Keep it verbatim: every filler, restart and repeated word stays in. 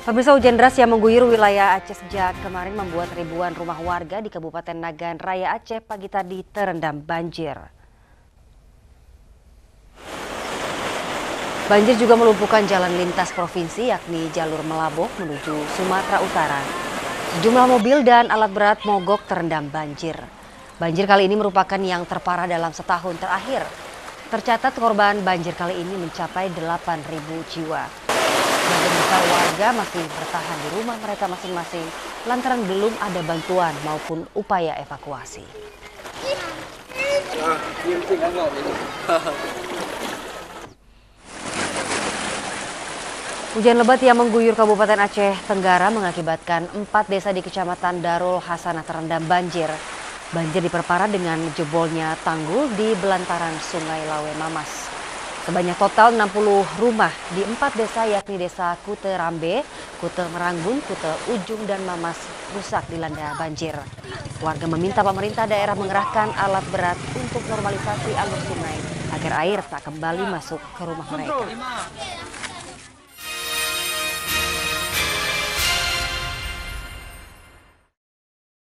Pemirsa, hujan deras yang mengguyur wilayah Aceh sejak kemarin membuat ribuan rumah warga di Kabupaten Nagan Raya Aceh pagi tadi terendam banjir. Banjir juga melumpuhkan jalan lintas provinsi yakni jalur Melaboh menuju Sumatera Utara. Sejumlah mobil dan alat berat mogok terendam banjir. Banjir kali ini merupakan yang terparah dalam setahun terakhir. Tercatat korban banjir kali ini mencapai delapan ribu jiwa. Sebagian besar warga masih bertahan di rumah mereka masing-masing lantaran belum ada bantuan maupun upaya evakuasi. Hujan lebat yang mengguyur Kabupaten Aceh Tenggara mengakibatkan empat desa di Kecamatan Darul Hasanah terendam banjir. Banjir diperparah dengan jebolnya tanggul di belantaran Sungai Lawe Mamas. Sebanyak total enam puluh rumah di empat desa yakni Desa Kute Rambe, Kute Meranggun, Kute Ujung, dan Mamas rusak dilanda banjir. Warga meminta pemerintah daerah mengerahkan alat berat untuk normalisasi alur sungai agar air tak kembali masuk ke rumah mereka.